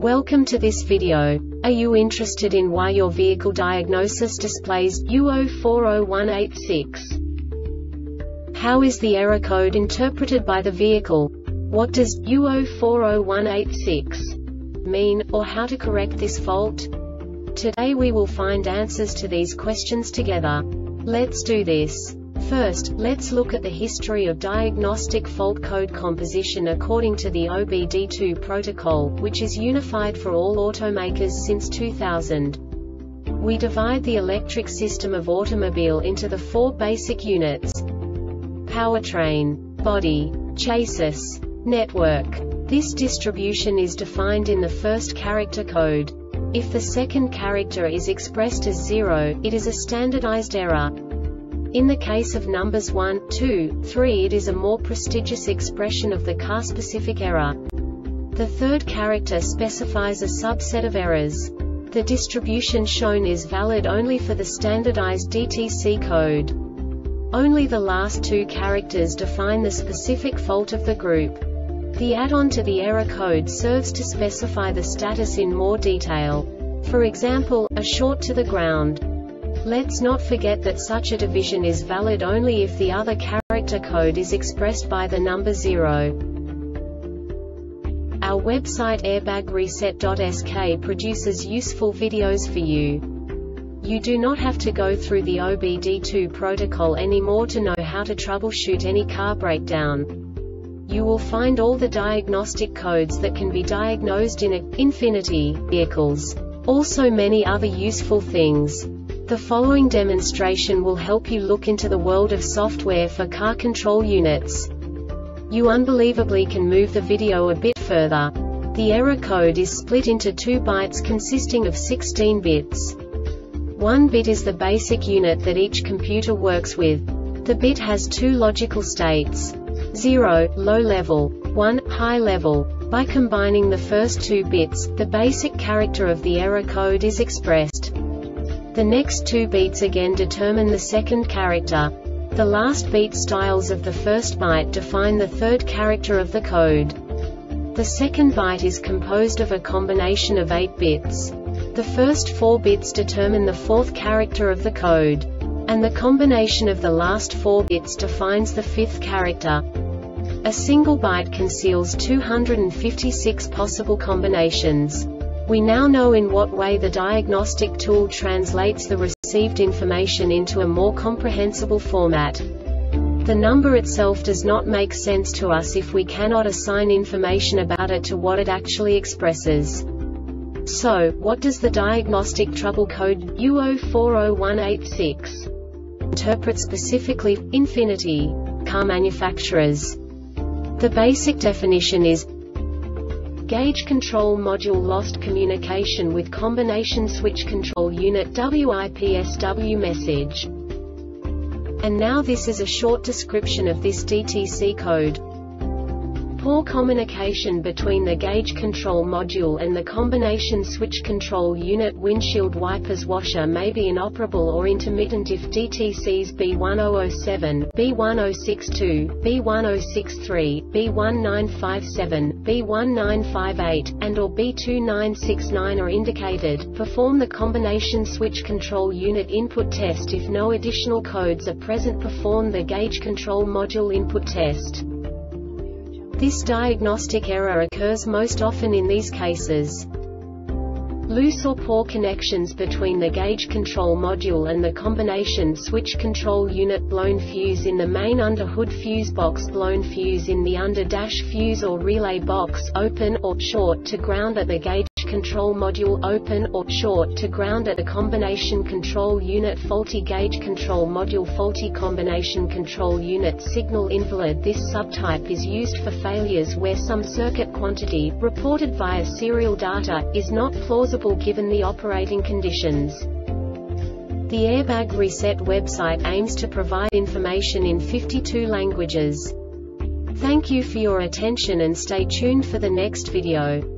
Welcome to this video. Are you interested in why your vehicle diagnosis displays U040186? How is the error code interpreted by the vehicle? What does U040186 mean, or how to correct this fault? Today we will find answers to these questions together. Let's do this. First, let's look at the history of diagnostic fault code composition according to the OBD2 protocol, which is unified for all automakers since 2000. We divide the electric system of automobile into the four basic units: powertrain, body, chassis, network. This distribution is defined in the first character code. If the second character is expressed as 0, it is a standardized error. In the case of numbers 1, 2, 3, it is a more prestigious expression of the car-specific error. The third character specifies a subset of errors. The distribution shown is valid only for the standardized DTC code. Only the last two characters define the specific fault of the group. The add-on to the error code serves to specify the status in more detail. For example, a short to the ground. Let's not forget that such a division is valid only if the other character code is expressed by the number 0. Our website airbagreset.sk produces useful videos for you. You do not have to go through the OBD2 protocol anymore to know how to troubleshoot any car breakdown. You will find all the diagnostic codes that can be diagnosed in Infinity vehicles. Also many other useful things. The following demonstration will help you look into the world of software for car control units. You unbelievably can move the video a bit further. The error code is split into 2 bytes consisting of 16 bits. 1 bit is the basic unit that each computer works with. The bit has 2 logical states: 0, low level, 1, high level. By combining the first 2 bits, the basic character of the error code is expressed. The next 2 beats again determine the second character. The last beat styles of the first byte define the third character of the code. The second byte is composed of a combination of 8 bits. The first 4 bits determine the fourth character of the code. And the combination of the last 4 bits defines the fifth character. A single byte conceals 256 possible combinations. We now know in what way the diagnostic tool translates the received information into a more comprehensible format. The number itself does not make sense to us if we cannot assign information about it to what it actually expresses. So, what does the diagnostic trouble code U040186 interpret specifically for Infinity car manufacturers? The basic definition is: Gauge control module lost communication with combination switch control unit WIPSW message. And now this is a short description of this DTC code. Poor communication between the gauge control module and the combination switch control unit windshield wipers washer may be inoperable or intermittent if DTCs B1007, B1062, B1063, B1957, B1958, and or B2969 are indicated. Perform the combination switch control unit input test. If no additional codes are present, perform the gauge control module input test. This diagnostic error occurs most often in these cases: loose or poor connections between the gauge control module and the combination switch control unit, blown fuse in the main under-hood fuse box, blown fuse in the under-dash fuse or relay box, open or short to ground at the gauge control module, open or short to ground at the combination control unit, faulty gauge control module, faulty combination control unit, signal invalid. This subtype is used for failures where some circuit quantity, reported via serial data, is not plausible given the operating conditions. The Airbag Reset website aims to provide information in 52 languages. Thank you for your attention and stay tuned for the next video.